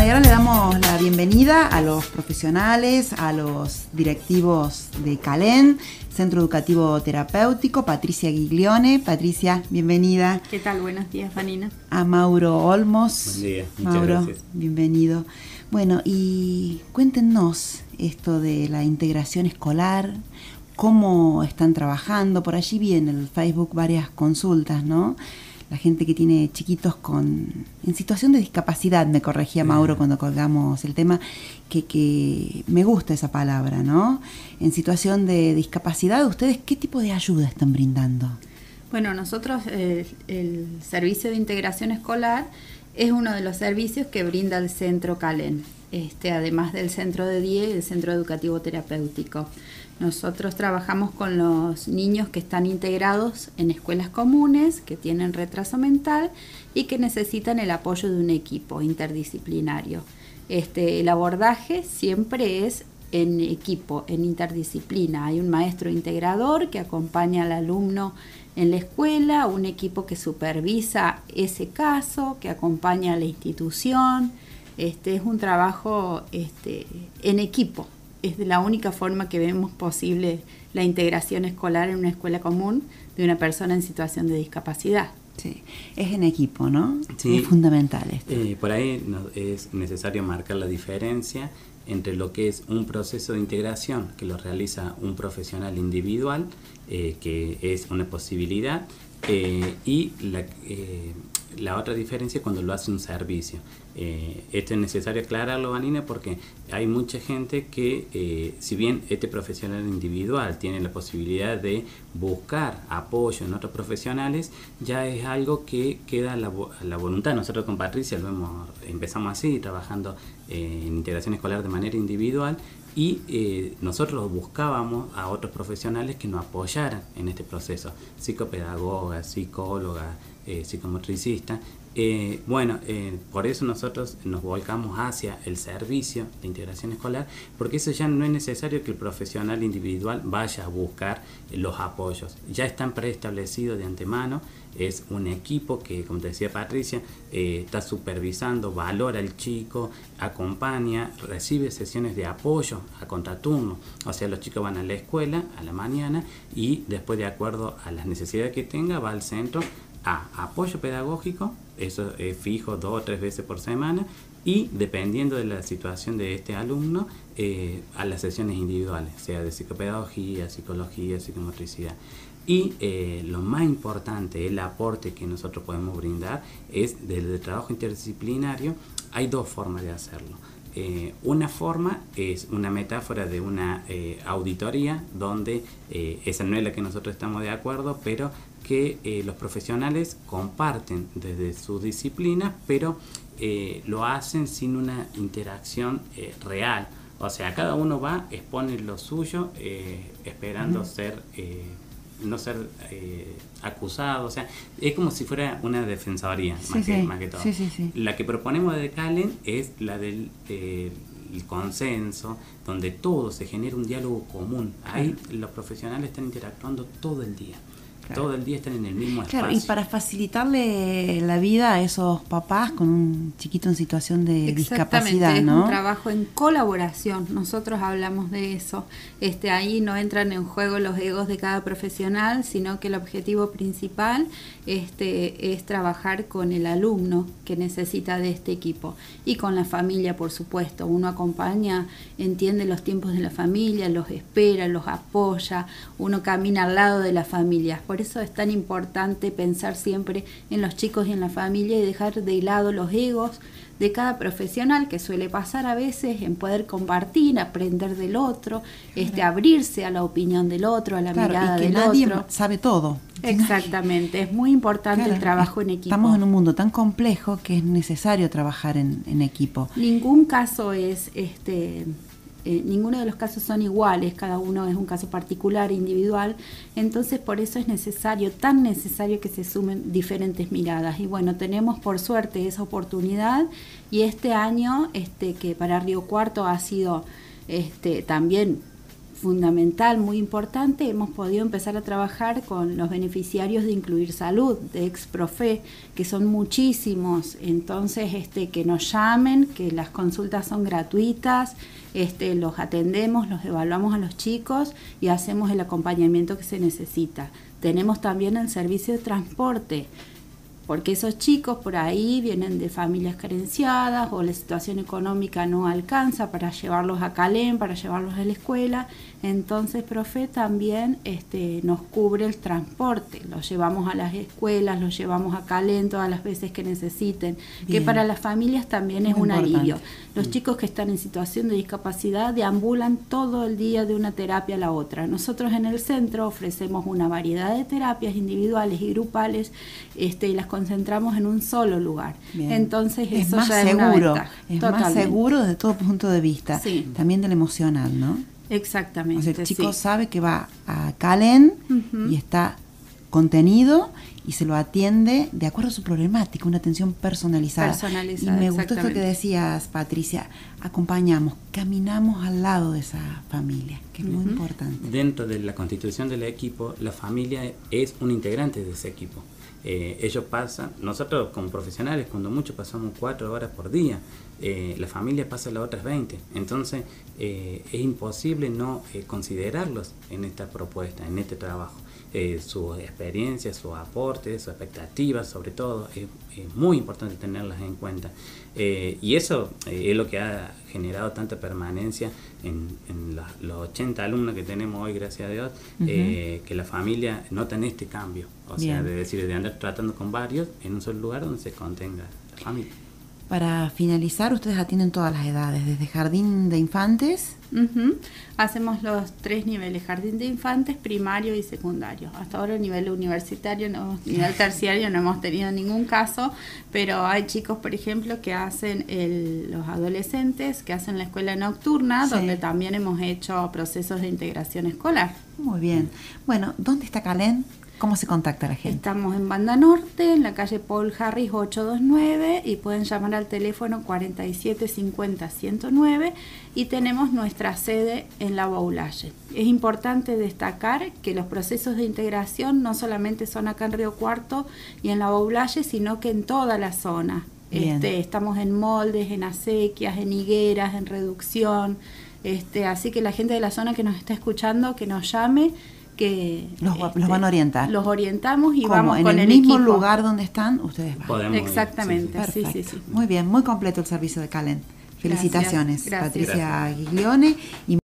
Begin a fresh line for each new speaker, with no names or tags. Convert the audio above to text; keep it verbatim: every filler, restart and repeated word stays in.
y ahora le damos la bienvenida a los profesionales, a los directivos de Calén, Centro Educativo Terapéutico, Patricia Giglione. Patricia, bienvenida.
¿Qué tal? Buenos días, Vanina.
A Mauro Olmos.
Buen día, muchas
Mauro,
gracias.
Bienvenido. Bueno, y cuéntenos esto de la integración escolar, cómo están trabajando. Por allí vi en el Facebook varias consultas, ¿no? La gente que tiene chiquitos con en situación de discapacidad, me corregía Mauro cuando colgamos el tema, que, que me gusta esa palabra, ¿no? En situación de discapacidad, ¿ustedes qué tipo de ayuda están brindando?
Bueno, nosotros, eh, el Servicio de Integración Escolar es uno de los servicios que brinda el Centro Calén, este, además del Centro de Día y el Centro Educativo Terapéutico. Nosotros trabajamos con los niños que están integrados en escuelas comunes, que tienen retraso mental y que necesitan el apoyo de un equipo interdisciplinario. Este, el abordaje siempre es en equipo, en interdisciplina. Hay un maestro integrador que acompaña al alumno en la escuela, un equipo que supervisa ese caso, que acompaña a la institución. Este, es un trabajo este, en equipo. Es de la única forma que vemos posible la integración escolar en una escuela común de una persona en situación de discapacidad.
Sí, es en equipo, ¿no?
Sí,
es fundamental esto.
Eh, por ahí no, es necesario marcar la diferencia entre lo que es un proceso de integración que lo realiza un profesional individual, eh, que es una posibilidad, eh, y la, eh, la otra diferencia es cuando lo hace un servicio. Eh, esto es necesario aclararlo, Vanina, porque hay mucha gente que, eh, si bien este profesional individual tiene la posibilidad de buscar apoyo en otros profesionales, ya es algo que queda a la, a la voluntad. Nosotros con Patricia lo hemos, empezamos así, trabajando eh, en integración escolar de manera individual, y eh, nosotros buscábamos a otros profesionales que nos apoyaran en este proceso, psicopedagoga, psicóloga, eh, psicomotricista. Eh, bueno, eh, por eso nosotros nos volcamos hacia el servicio de integración escolar, porque eso ya no es necesario que el profesional individual vaya a buscar eh, los apoyos. Ya están preestablecidos de antemano, es un equipo que, como te decía Patricia, eh, está supervisando, valora al chico, acompaña, recibe sesiones de apoyo a contraturno. O sea, los chicos van a la escuela a la mañana y después, de acuerdo a las necesidades que tenga, va al centro a apoyo pedagógico, eso es fijo dos o tres veces por semana, y dependiendo de la situación de este alumno, eh, a las sesiones individuales, sea de psicopedagogía, psicología, psicomotricidad. Y eh, lo más importante, el aporte que nosotros podemos brindar es desde el trabajo interdisciplinario. Hay dos formas de hacerlo. Eh, una forma es una metáfora de una eh, auditoría, donde eh, esa no es la que nosotros estamos de acuerdo, pero que eh, los profesionales comparten desde su disciplina, pero eh, lo hacen sin una interacción eh, real. O sea, cada uno va, expone lo suyo, eh, esperando uh-huh. ser... Eh, no ser eh, acusado, o sea, es como si fuera una defensoría,
sí,
más,
sí.
que, más que todo.
Sí, sí, sí.
La que proponemos de Calén es la del eh, el consenso, donde todo se genera un diálogo común. Ahí claro. Los profesionales están interactuando todo el día. Claro. Todo el día están en el mismo espacio.
Claro, y para facilitarle la vida a esos papás con un chiquito en situación de discapacidad, ¿no?
Es un trabajo en colaboración. Nosotros hablamos de eso. Este, ahí no entran en juego los egos de cada profesional, sino que el objetivo principal este, es trabajar con el alumno que necesita de este equipo y con la familia, por supuesto. Uno acompaña, entiende los tiempos de la familia, los espera, los apoya, uno camina al lado de la familia. Por eso es tan importante pensar siempre en los chicos y en la familia y dejar de lado los egos de cada profesional, que suele pasar a veces, en poder compartir, aprender del otro, este, abrirse a la opinión del otro, a la claro, mirada
y que
del
nadie
otro.
Sabe todo.
Exactamente, es muy importante claro, el trabajo en equipo.
Estamos en un mundo tan complejo que es necesario trabajar en, en equipo.
Ningún caso es este Eh, ninguno de los casos son iguales, cada uno es un caso particular, individual, entonces por eso es necesario, tan necesario que se sumen diferentes miradas. Y bueno, tenemos por suerte esa oportunidad, y este año, este que para Río Cuarto ha sido este también fundamental, muy importante, hemos podido empezar a trabajar con los beneficiarios de Incluir Salud, de Exprofe, que son muchísimos. Entonces, este, que nos llamen, que las consultas son gratuitas, este, los atendemos, los evaluamos a los chicos y hacemos el acompañamiento que se necesita. Tenemos también el servicio de transporte, porque esos chicos por ahí vienen de familias carenciadas o la situación económica no alcanza para llevarlos a Calén, para llevarlos a la escuela. Entonces, Profe también este, nos cubre el transporte. Los llevamos a las escuelas, los llevamos a Calén todas las veces que necesiten, Bien. que para las familias también es, es un importante. alivio. Los mm. chicos que están en situación de discapacidad deambulan todo el día de una terapia a la otra. Nosotros en el centro ofrecemos una variedad de terapias individuales y grupales este, y las concentramos en un solo lugar. Bien. Entonces
es
eso
más
ya
seguro,
es una ventaja.
Es
Totalmente.
más seguro desde todo punto de vista,
sí.
también del emocional, ¿no?
Exactamente.
O sea, el chico
sí.
sabe que va a Calén uh-huh. y está contenido y se lo atiende de acuerdo a su problemática, una atención personalizada.
Personalizada,
y me gustó esto que decías, Patricia, acompañamos, caminamos al lado de esa familia, que es uh-huh. muy importante.
Dentro de la constitución del equipo, la familia es un integrante de ese equipo. Eh, ellos pasan, nosotros como profesionales, cuando mucho pasamos cuatro horas por día, eh, la familia pasa las otras veinte, entonces eh, es imposible no eh, considerarlos en esta propuesta, en este trabajo. Eh, su experiencia, su aporte, sus expectativas, sobre todo, es, es muy importante tenerlas en cuenta. Eh, y eso eh, es lo que ha generado tanta permanencia en, en la, los ochenta alumnos que tenemos hoy, gracias a Dios, uh-huh. eh, que la familia notan este cambio. O Bien. sea, de decir, de andar tratando con varios en un solo lugar donde se contenga la familia.
Para finalizar, ustedes atienden todas las edades, desde jardín de infantes.
Uh-huh. Hacemos los tres niveles, jardín de infantes, primario y secundario. Hasta ahora a nivel universitario, no, nivel terciario no hemos tenido ningún caso, pero hay chicos, por ejemplo, que hacen el, los adolescentes, que hacen la escuela nocturna, sí. donde también hemos hecho procesos de integración escolar.
Muy bien. Bueno, ¿dónde está Calén? ¿Cómo se contacta la gente?
Estamos en Banda Norte, en la calle Paul Harris ochocientos veintinueve y pueden llamar al teléfono cuarenta y siete cincuenta ciento nueve y tenemos nuestra sede en La Baulalle. Es importante destacar que los procesos de integración no solamente son acá en Río Cuarto y en La Baulalle, sino que en toda la zona. Este, estamos en moldes, en acequias, en higueras, en reducción. Este, así que la gente de la zona que nos está escuchando, que nos llame, que
los, este, los van a orientar.
Los orientamos y
¿Cómo?
vamos
en
con
el,
el
mismo
equipo.
lugar donde están, ustedes van.
Podemos
Exactamente,
ir, sí,
sí, sí, sí.
Muy bien, muy completo el servicio de Calén. Felicitaciones,
Gracias.
Patricia
Gracias.
Giglione. Y